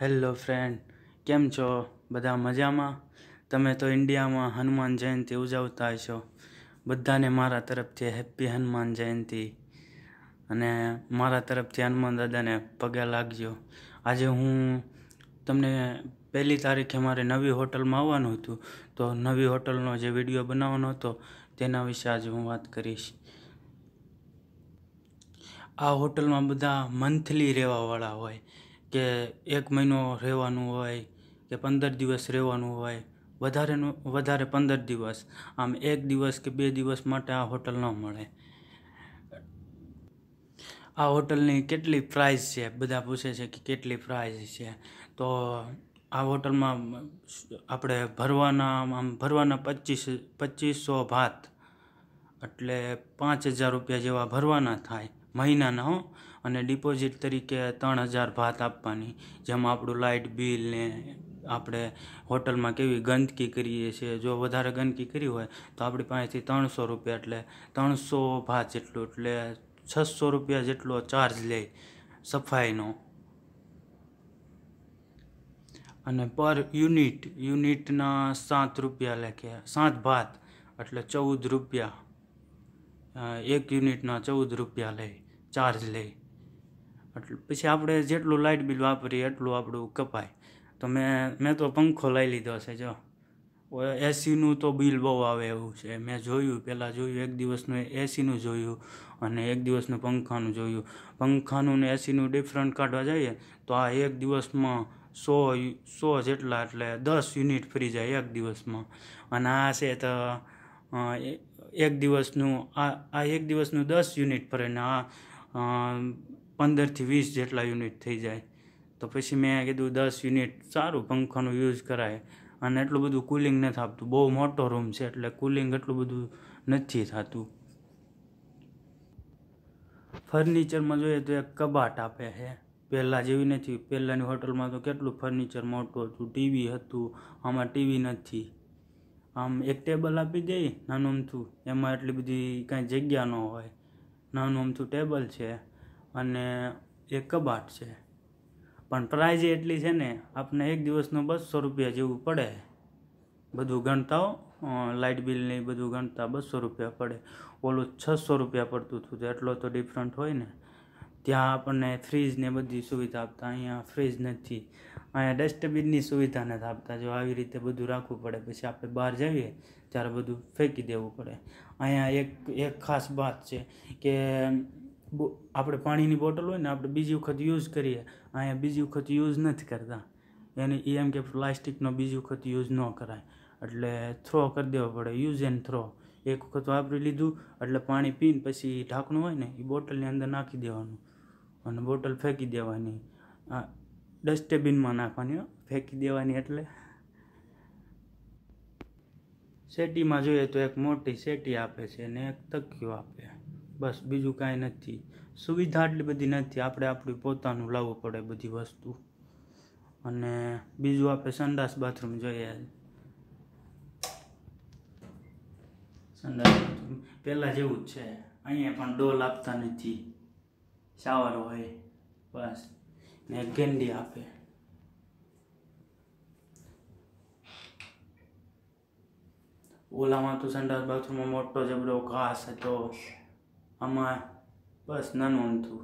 Hello friend, કેમ છો? બધા મજામાં? તમે તો ઇન્ડિયામાં હનુમાન જયંતિ ઉજવતા હશો. બધાને મારા તરફથી હેપી હનુમાન જયંતિ. અને મારા તરફથી હનુમાન દાદાને પગે લાગજો. આજે હું તમને 1 તારીખે મારે નવી હોટલમાં આવવાનું હતું, તો નવી હોટલનો જે વિડીયો બનાવવાનો હતો તેના વિશે આજે હું વાત કરીશ. આ હોટલમાં બધા મંથલી રહેવાવાળા હોય, કે 1 મહિનો રહેવાનું હોય કે 15 દિવસ રહેવાનું હોય, વધારે 15 દિવસ. આમ 1 દિવસ કે 2 દિવસ માટે આ હોટલ ન મળે. આ હોટલની કેટલી પ્રાઇસ છે બધા પૂછે છે કે કેટલી પ્રાઇસ છે. તો આ હોટલમાં આપણે ભરવાના 2500 ભાત, એટલે 5000 રૂપિયા જેવા ભરવાના થાય મહિનાના હો. અને ડિપોઝિટ તરીકે 3000 ભાત આપવાની. જેમાં આપણું લાઇટ બિલ ને આપણે હોટલમાં કેવી ગંદકી કરીએ છીએ, જો વધારે ગંદકી કરી હોય તો આપણી પાસેથી 300 રૂપિયા, એટલે 300 ભાત જેટલું, એટલે 600 રૂપિયા જેટલો ચાર્જ લે સફાઈનો. અને પર યુનિટના 7 રૂપિયા લેખે, 7 ભાત એટલે 14 રૂપિયા. 1 યુનિટના 14 રૂપિયા લે, ચાર્જ લે. એટલે પછી આપણે જેટલું લાઇટ બિલ વાપરીએ એટલું આપણું કપાય. તો મેં તો પંખો લઈ લીધો છે. જો એસીનું તો બિલ બહુ આવે એવું છે. મેં પહેલાં જોયું 1 દિવસનું એસીનું જોયું અને 1 દિવસનું પંખાનું જોયું. પંખાનું ને એસીનું ડિફરન્ટ કાઢવા જઈએ તો આ 1 દિવસમાં 100 જેટલા, એટલે 10 યુનિટ ફરી જાય 1 દિવસમાં. અને આ છે તો 1 દિવસનું આ 1 દિવસનું 10 યુનિટ ફરે ને આ 15 થી 20 જેટલા યુનિટ થઈ જાય. તો પછી મેં કીધું 10 યુનિટ સારું, પંખાનું યુઝ કરાય. અને એટલું બધું કુલિંગ નથી આપતું. બહુ મોટો રૂમ છે એટલે કુલિંગ એટલું બધું નથી થતું. ફર્નિચરમાં જોઈએ તો એક કબાટ આપે છે, પહેલાં જેવી નથી. પહેલાંની હોટલમાં તો કેટલું ફર્નિચર મોટું હતું, ટીવી હતું. આમાં ટીવી નથી. આમ એક ટેબલ આપી દે નાનું અમથું, એમાં એટલી બધી કાંઈ જગ્યા ન હોય. નાનું અમથું ટેબલ છે અને એક કબાટ છે. પણ પ્રાઇઝ એટલી છે ને, આપણે 1 દિવસનું 200 રૂપિયા જેવું પડે. બધું ગણતા હો, લાઇટ બિલ ને બધું ગણતા 200 રૂપિયા પડે. ઓલું 600 રૂપિયા પડતું હતું, તો એટલો તો ડિફરન્ટ હોય ને. ત્યાં આપણને ફ્રીજ ને બધી સુવિધા આપતા, અહીંયા ફ્રીજ નથી. અહીંયા ડસ્ટબિનની સુવિધા નથી આપતા. જો આવી રીતે બધું રાખવું પડે, પછી આપણે બહાર જઈએ ત્યારે બધું ફેંકી દેવું પડે. અહીંયા એક ખાસ વાત છે કે આપણે પાણીની બોટલ હોય ને, આપણે બીજી વખત યુઝ કરીએ, અહીંયા બીજી વખત યુઝ નથી કરતા. એમ કે પ્લાસ્ટિકનો બીજી વખત યુઝ ન કરાય, એટલે થ્રો કરી દેવો પડે. Use and throw. એક વખત વાપરી લીધું એટલે પાણી પીને પછી ઢાંકણું હોય ને એ બોટલની અંદર નાખી દેવાનું અને બોટલ ફેંકી દેવાની. ડસ્ટબિનમાં નાખવાની, ફેંકી દેવાની. એટલે સેટીમાં જોઈએ તો એક મોટી સેટી આપે છે ને એક તકિયો આપે, બસ. બીજું કાંઈ નથી. સુવિધા એટલી બધી નથી. આપણે આપણું પોતાનું લાવવું પડે બધી વસ્તુ. અને બીજું આપણે સંડાસ બાથરૂમ જોઈએ. સંડાસ બાથરૂમ પહેલાં જેવું જ છે. અહીંયા પણ ડોલ આપતા નથી, શાવર હોય બસ. ને એક ગેંડી આપે. ઓલામાં તો સંડાસ બાથરૂમમાં મોટો જબરો ઘાસ હતો, આમાં બસ નાનું અમથું.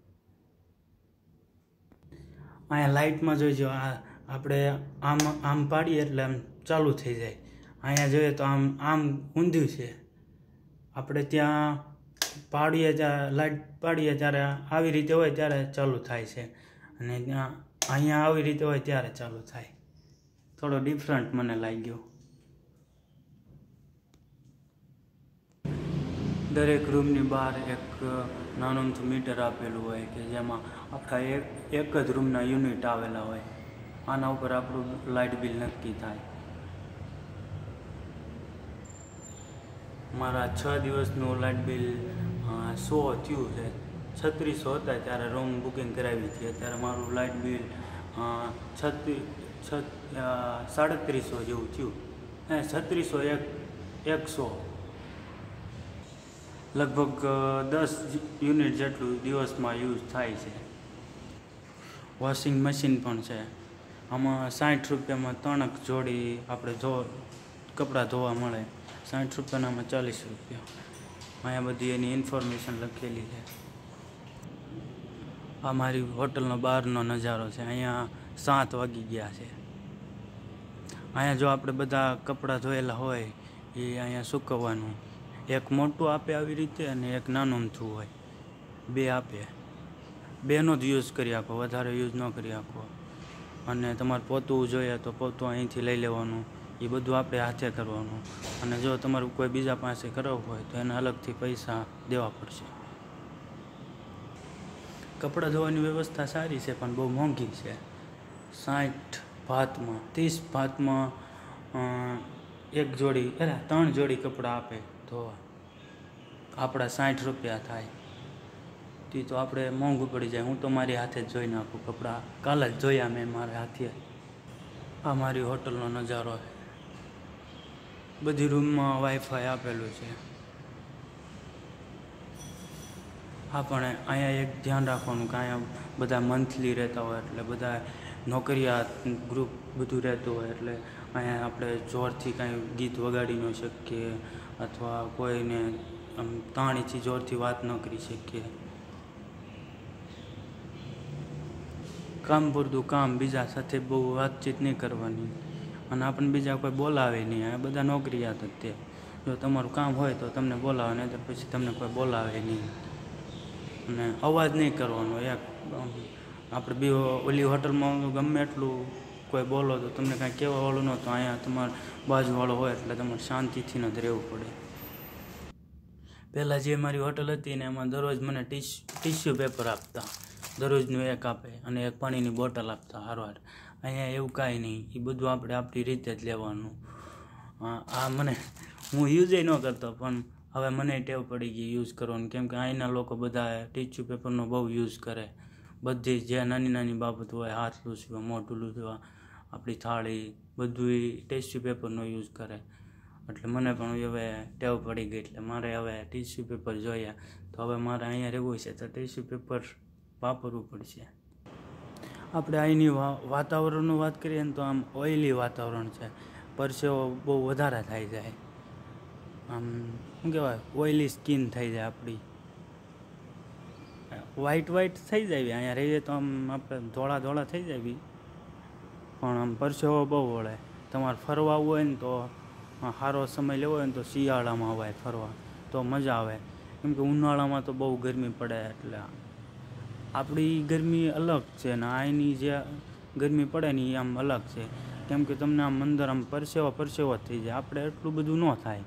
અહીંયા લાઇટમાં જોઈજો, આપણે આમ પાડીએ એટલે આમ ચાલુ થઈ જાય. અહીંયા જોઈએ તો આમ ઊંધું છે. આપણે ત્યાં લાઇટ પાડીએ ત્યારે આવી રીતે હોય ત્યારે ચાલુ થાય છે, અને અહીંયા આવી રીતે હોય ત્યારે ચાલુ થાય. થોડો ડિફરન્ટ મને લાગ્યો. દરેક રૂમની બહાર એક નાનું અમથું મીટર આપેલું હોય કે જેમાં આખા એક જ રૂમના યુનિટ આવેલા હોય. આના ઉપર આપણું લાઇટ બિલ નક્કી થાય. મારા 6 દિવસનું લાઇટ બિલ 100 થયું છે. 3600 હતા ત્યારે રૂમ બુકિંગ કરાવી હતી. અત્યારે મારું લાઇટ બિલ 3750 જેવું થયું. 3600 100 લગભગ 10 યુનિટ જેટલું દિવસમાં યુઝ થાય છે. વોશિંગ મશીન પણ છે. આમાં 60 રૂપિયામાં 3 જોડી આપણે કપડાં ધોવા મળે. 60 રૂપિયાના આમાં 40 રૂપિયા. અહીંયા બધી એની ઇન્ફોર્મેશન લખેલી છે. આ મારી હોટલનો બહારનો નજારો છે. અહીંયા 7 વાગી ગયા છે. અહીંયા જો આપણે બધા કપડાં ધોયેલા હોય એ અહીંયા સૂકવવાનું. એક મોટું આપે આવી રીતે અને એક નાનું અમથું હોય, 2 આપે. 2નો જ યુઝ કરી આપો, વધારે યુઝ ન કરી આપો. અને તમારે પોતું જોઈએ તો પોતું અહીંથી લઈ લેવાનું. એ બધું આપણે હાથે કરવાનું. અને જો તમારું કોઈ બીજા પાસે કરાવવું હોય તો એને અલગથી પૈસા દેવા પડશે. કપડાં ધોવાની વ્યવસ્થા સારી છે પણ બહુ મોંઘી છે. 60 ભાતમાં 30 ભાતમાં 1 જોડી 3 જોડી કપડાં આપે ધોવા. આપણા 60 રૂપિયા થાય. તે તો આપણે મોંઘું પડી જાય. હું તો મારી હાથે જ જોઈ નાખું કપડાં. કાલ જ જોયા મેં મારા હાથે. આ મારી હોટલનો નજારો છે. બધી રૂમમાં વાઈફાઈ આપેલું છે. હા, પણ અહીંયા એક ધ્યાન રાખવાનું કે અહીંયા બધા મંથલી રહેતા હોય, એટલે બધા નોકરિયાત ગ્રુપ બધું રહેતું હોય, એટલે અહીંયા આપણે જોરથી કાંઈ ગીત વગાડી ન શકીએ અથવા કોઈને આમ તાણીથી જોરથી વાત ન કરી શકીએ. કામ પૂરતું કામ, બીજા સાથે બહુ વાતચીત નહીં કરવાની. અને આપણને બીજા કોઈ બોલાવે નહીં. આ બધા નોકરિયાત જ તે. જો તમારું કામ હોય તો તમને બોલાવે, નહીં તો પછી તમને કોઈ બોલાવે નહીં. અને અવાજ નહીં કરવાનો. આપણે બી ઓલી હોટલમાં ગમે એટલું કોઈ બોલો તો તમને કાંઈ કહેવાવાળું નહોતું. અહીંયા તમારે બાજુવાળો હોય એટલે તમારે શાંતિથી ન જ રહેવું પડે. પહેલાં જે મારી હોટલ હતી ને એમાં દરરોજ મને ટીશ્યુ પેપર આપતા. દરરોજનું 1 આપે અને 1 પાણીની બોટલ આપતા હારવાર. અહીંયા એવું કાંઈ નહીં. એ બધું આપણે આપણી રીતે જ લેવાનું. હું યુઝ ન કરતો પણ હવે મને ટેવ પડી ગઈ યુઝ કરવાનું. કેમ કે અહીંના લોકો બધા ટીશ્યુ પેપરનો બહુ યુઝ કરે. બધી જે નાની નાની બાબત હોય, હાથ લૂછવા, મોઢું લૂછવા, આપણી થાળી, બધું ટીશ્યુ પેપરનો યુઝ કરે. એટલે મને પણ હવે ટેવ પડી ગઈ. એટલે મારે હવે ટીશ્યુ પેપર જોઈએ તો હવે મારે અહીંયા રહેવું છે તો ટીશ્યુ પેપર વાપરવું પડશે. આપણે અહીંની વાતાવરણની વાત કરીએ ને તો આમ ઓઇલી વાતાવરણ છે. પરસેવો બહુ વધારે થઈ જાય. આમ શું કહેવાય, ઓઇલી સ્કિન થઈ જાય આપણી. વ્હાઈટ થઈ જાય. અહીંયા રહીએ તો આમ આપણે ધોળા થઈ જાય. પણ આમ પરસેવો બહુ વળે. તમારે ફરવા આવવું હોય ને તો સારો સમય લેવો હોય ને તો શિયાળામાં અવાય ફરવા તો મજા આવે. કેમ કે ઉનાળામાં તો બહુ ગરમી પડે. એટલે આપણી ગરમી અલગ છે ને અહીંની જે ગરમી પડે ને એ આમ અલગ છે. કેમ કે તમને આમ અંદર આમ પરસેવો જ થઈ જાય. આપણે એટલું બધું ન થાય.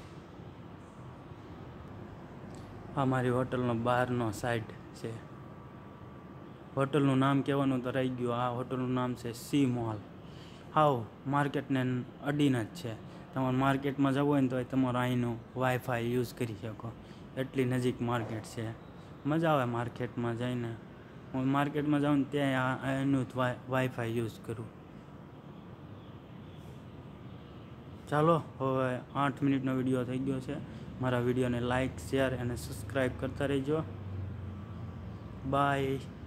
આ મારી હોટલનો બહારનો સાઈડ છે. હોટલનું નામ કહેવાનું તો રહી ગયું. આ હોટલનું નામ છે સી મોલ. હાવ માર્કેટને અડીને જ છે. તમારે માર્કેટમાં જવું હોય ને તો તમારે અહીંનું વાઈફાઈ યુઝ કરી શકો. એટલી નજીક માર્કેટ છે. મજા આવે માર્કેટમાં જઈને. હું માર્કેટમાં જાઉં ને ત્યાં એનું જ વાઈફાઈ યુઝ કરું. ચાલો, હવે 8 મિનિટનો વિડીયો થઈ ગયો છે. મારા વિડીયોને લાઇક, શેર અને સબસ્ક્રાઈબ કરતા રહેજો. બાય.